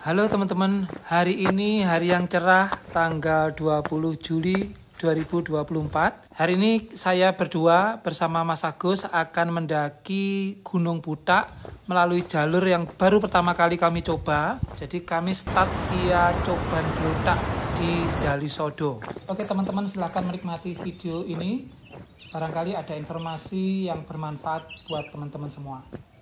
Halo teman-teman, hari ini hari yang cerah tanggal 20 Juli 2024. Hari ini saya berdua bersama Mas Agus akan mendaki Gunung Butak melalui jalur yang baru pertama kali kami coba. Jadi kami start via Coban Butak di Dalisodo. Oke teman-teman, silahkan menikmati video ini. Barangkali ada informasi yang bermanfaat buat teman-teman semua.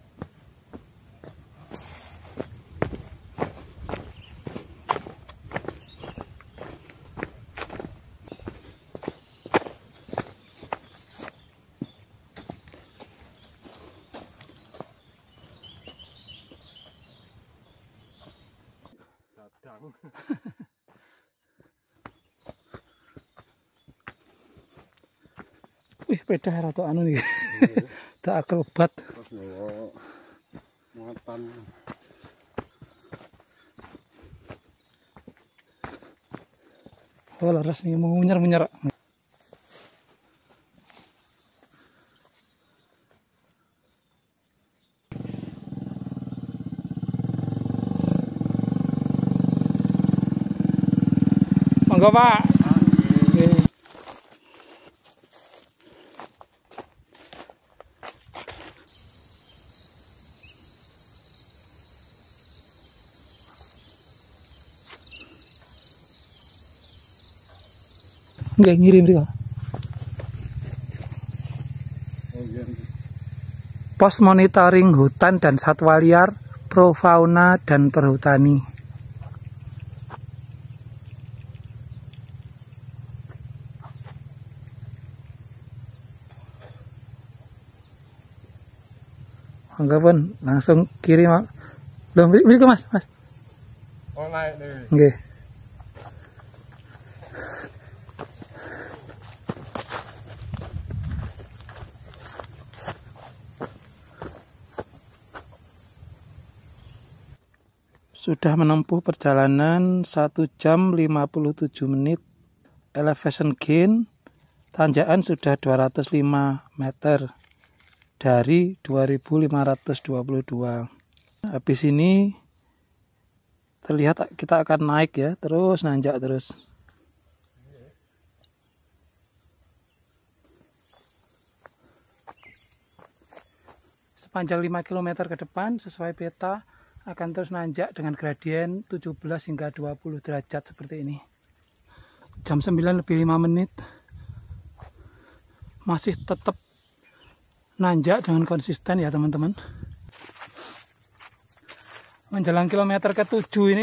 Wih, sepeda rata anu nih. Tak akrobat. Muatan. Oh, laras nih mau munyer-munyer. Monggo, Pak. Nggak ngirim dia. Pos monitoring hutan dan satwa liar, Pro Fauna dan Perhutani. Enggak pun langsung kirim. Belum beri ke Mas. Oh, naik nih. Nggih. Sudah menempuh perjalanan 1 jam 57 menit. Elevation gain tanjakan sudah 205 meter dari 2522. Habis ini terlihat kita akan naik ya, terus nanjak terus. Sepanjang 5 km ke depan sesuai peta akan terus nanjak dengan gradien 17 hingga 20 derajat seperti ini. Jam 9 lebih 5 menit. Masih tetap nanjak dengan konsisten ya teman-teman. Menjelang kilometer ke-7 ini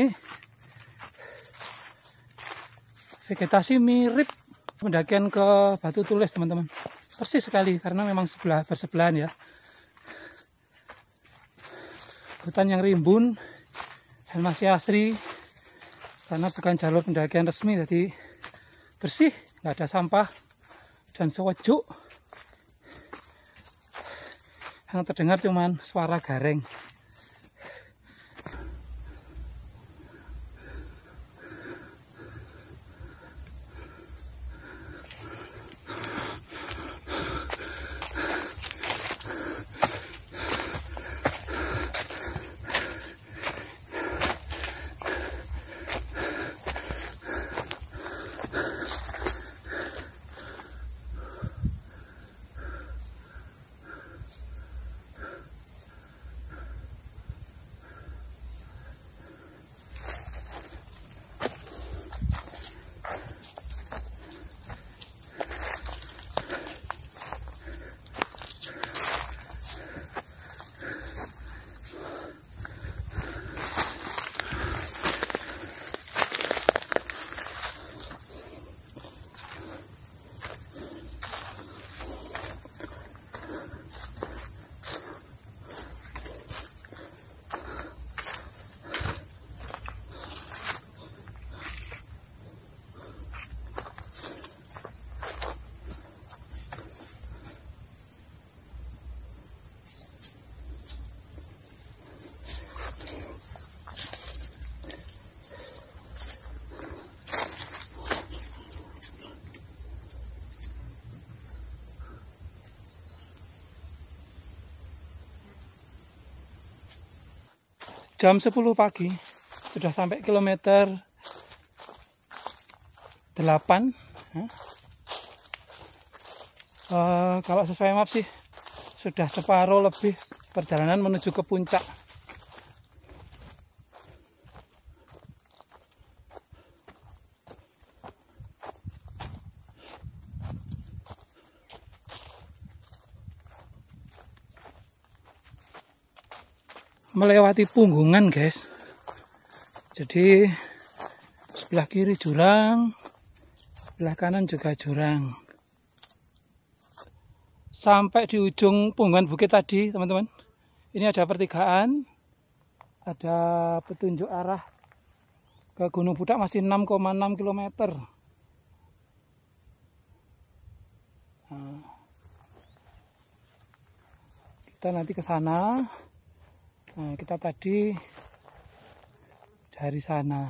vegetasi mirip pendakian ke Batu Tulis teman-teman. Persis sekali karena memang bersebelahan ya. Hutan yang rimbun dan masih asri karena bukan jalur pendakian resmi, jadi bersih, nggak ada sampah dan sejuk. Yang terdengar cuman suara gareng. Jam 10 pagi sudah sampai kilometer 8. Kalau sesuai map sih sudah separuh lebih perjalanan menuju ke puncak. Melewati punggungan guys, jadi sebelah kiri jurang, sebelah kanan juga jurang. Sampai di ujung punggungan bukit tadi teman-teman, ini ada pertigaan, ada petunjuk arah ke Gunung Budak, masih 6,6 km. Nah, kita nanti ke sana. Nah, kita tadi dari sana.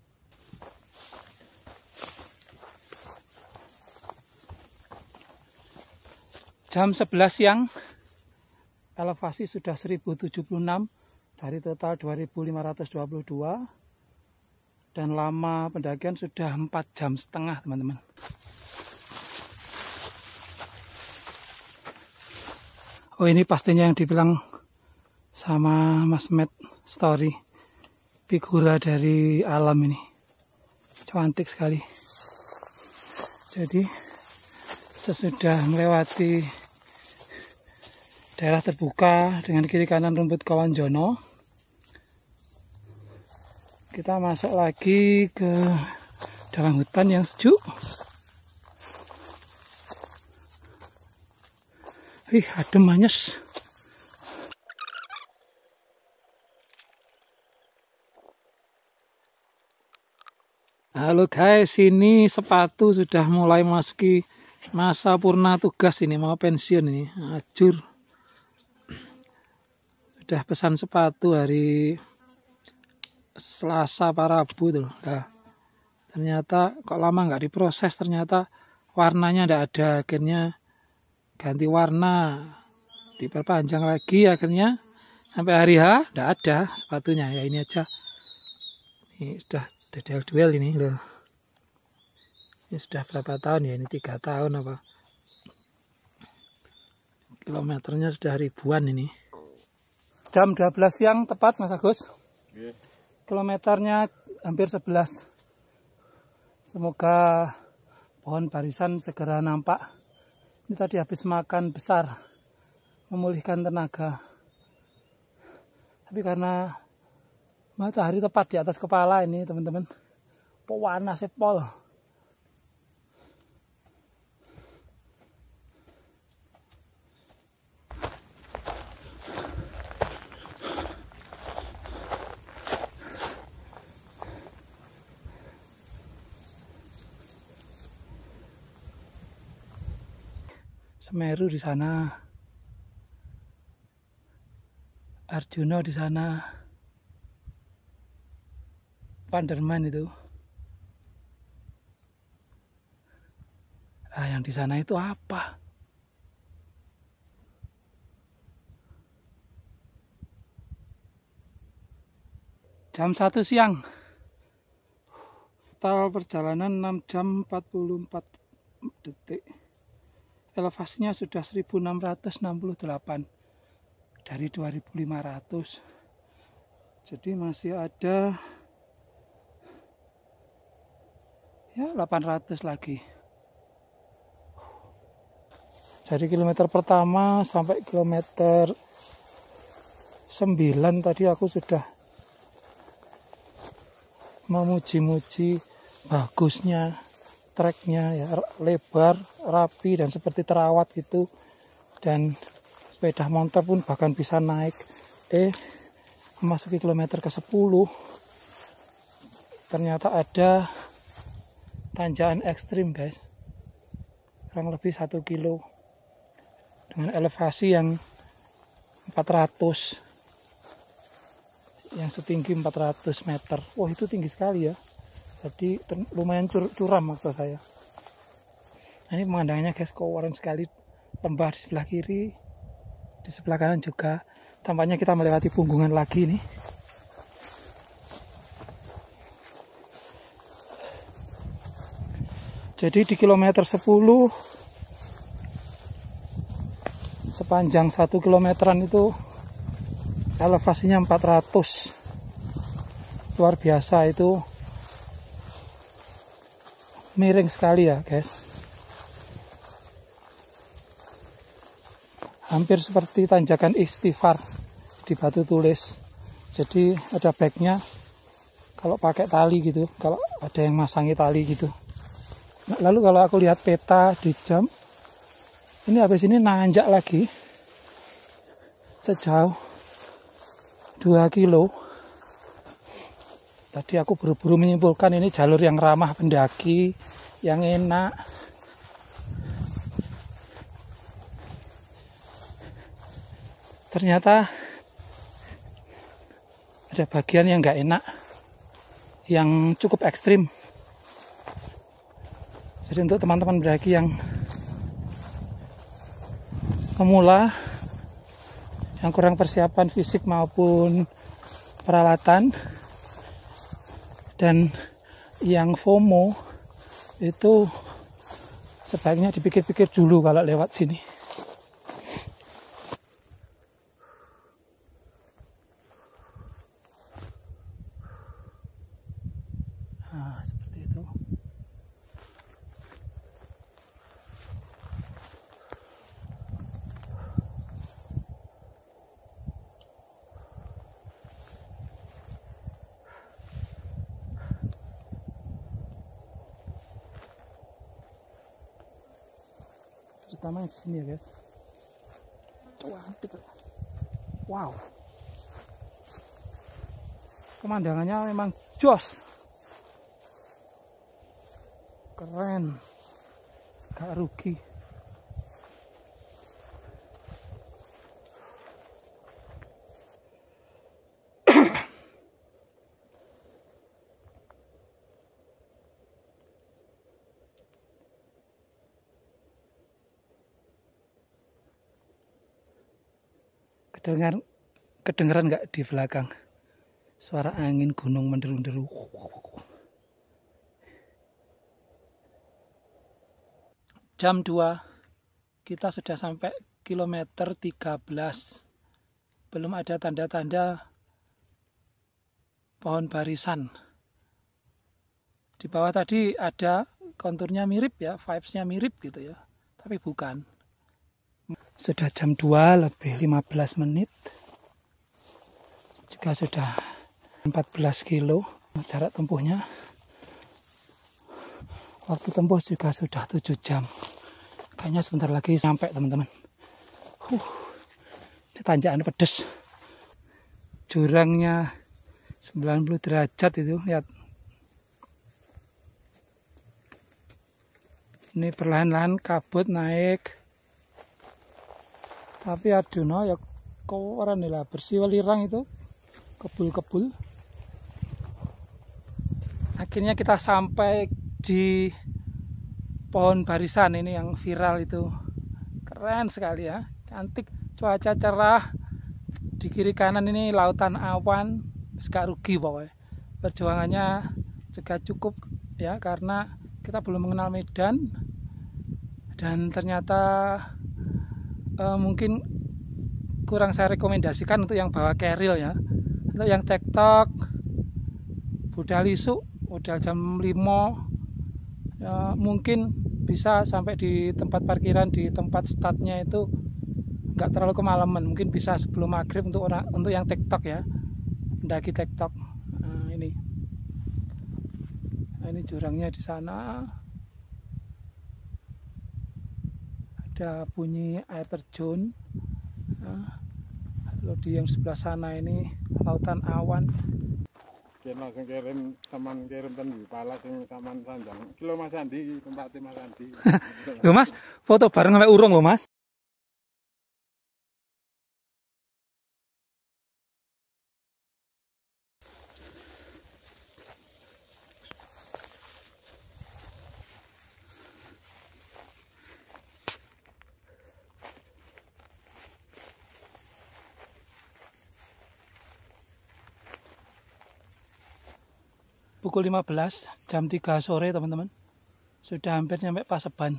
Jam 11 siang, elevasi sudah 1076 dari total 2522, dan lama pendakian sudah 4,5 jam teman-teman. Oh, ini pastinya yang dibilang sama Mas Matt Story, figura dari alam ini, cantik sekali. Jadi sesudah melewati daerah terbuka dengan kiri kanan rumput kawanjono, kita masuk lagi ke dalam hutan yang sejuk. Adem manyes. Halo guys, ini sepatu sudah mulai memasuki masa purna tugas, ini mau pensiun ini, ajur. Sudah pesan sepatu hari Selasa para Rabu tuh. Nah, ternyata kok lama nggak diproses, ternyata warnanya nggak ada, akhirnya ganti warna, diperpanjang lagi, akhirnya sampai hari H nggak ada sepatunya. Ya ini aja, ini sudah duel ini loh. Ini sudah berapa tahun ya, ini 3 tahun apa, kilometernya sudah ribuan ini. Jam 12 siang tepat Mas Agus. Kilometernya hampir 11. Semoga pohon barisan segera nampak. Ini tadi habis makan besar, memulihkan tenaga. Tapi karena matahari tepat di atas kepala ini teman-teman, panas pol. Semeru di sana, Arjuna di sana, Panderman itu. Ah, yang di sana itu apa? Jam 1 siang. Total perjalanan 6 jam 44 detik. Elevasinya sudah 1668 dari 2500. Jadi masih ada ya 800 lagi. Dari kilometer pertama sampai kilometer 9 tadi aku sudah memuji-muji bagusnya treknya, ya lebar, rapi, dan seperti terawat gitu. Dan sepeda motor pun bahkan bisa naik. Memasuki kilometer ke 10 ternyata ada tanjakan ekstrim guys, kurang lebih 1 kilo dengan elevasi yang 400, yang setinggi 400 meter. Wah, itu tinggi sekali ya. Jadi lumayan curam maksud saya. Nah, ini pemandangannya guys, keren sekali. Lembah di sebelah kiri, di sebelah kanan juga. Tampaknya kita melewati punggungan lagi nih. Jadi di kilometer 10 sepanjang 1 kilometeran itu elevasinya 400. Luar biasa, itu miring sekali ya guys. Hampir seperti tanjakan Istighfar di Batu Tulis. Jadi ada backnya kalau pakai tali gitu, kalau ada yang masangi tali gitu. Nah, lalu kalau aku lihat peta di jam, ini habis ini nanjak lagi sejauh 2 kilo. Tadi aku buru-buru menyimpulkan ini jalur yang ramah pendaki, yang enak. Ternyata ada bagian yang nggak enak, yang cukup ekstrim. Jadi untuk teman-teman pendaki yang pemula, yang kurang persiapan fisik maupun peralatan, dan yang FOMO, itu sebaiknya dipikir-pikir dulu kalau lewat sini. Nah, seperti itu. Terutama yang di sini ya guys, cantik. Wow, pemandangannya memang jos, keren, gak rugi. Kedengeran nggak di belakang suara angin gunung menderu-deru. Jam 2 kita sudah sampai kilometer 13. Belum ada tanda-tanda pohon barisan. Di bawah tadi ada konturnya mirip ya, vibes-nya mirip gitu ya, tapi bukan. Sudah jam 2 lebih 15 menit. Juga sudah 14 kilo jarak tempuhnya. Waktu tempuh juga sudah 7 jam. Kayaknya sebentar lagi sampai teman-teman. Ini tanjakan pedes. Jurangnya 90 derajat itu, lihat. Ini perlahan-lahan kabut naik. Tapi Arjuna ya koran lah, bersih welirang itu, kebul-kebul. Akhirnya kita sampai di pohon barisan ini yang viral itu. Keren sekali ya, cantik, cuaca cerah. Di kiri kanan ini lautan awan, gak rugi pokoknya. Perjuangannya juga cukup ya, karena kita belum mengenal medan. Dan ternyata mungkin kurang saya rekomendasikan untuk yang bawa keril ya. Untuk yang tektok, budal isu, udah jam 5 ya, mungkin bisa sampai di tempat parkiran, di tempat startnya itu nggak terlalu kemalaman. Mungkin bisa sebelum maghrib untuk yang tektok ya, pendaki tektok. Nah, ini jurangnya di sana. Ada bunyi air terjun. Nah, lalu di yang sebelah sana ini lautan awan. Langsung kirim ten pala sing saman sanjang. Kilo Mas Andi, tempatnya Mas Andi. Loh Mas, foto bareng sampai urung loh Mas. Pukul 15, jam 3 sore teman-teman. Sudah hampir nyampe Paseban.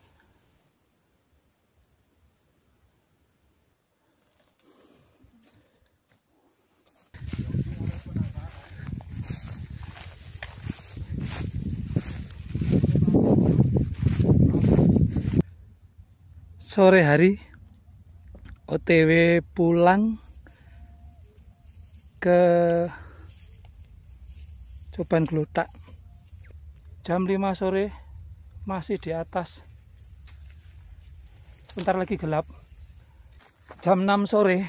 Sore hari OTW pulang ke Coban Glutak. Jam 5 sore masih di atas. Sebentar lagi gelap. Jam 6 sore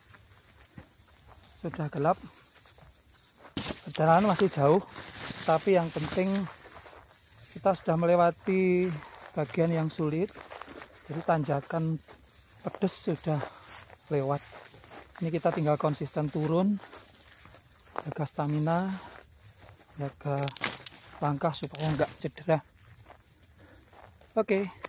sudah gelap. Perjalanan masih jauh, tapi yang penting kita sudah melewati bagian yang sulit. Jadi tanjakan pedes sudah lewat. Ini kita tinggal konsisten turun, jaga stamina, jaga langkah supaya nggak cedera. Oke.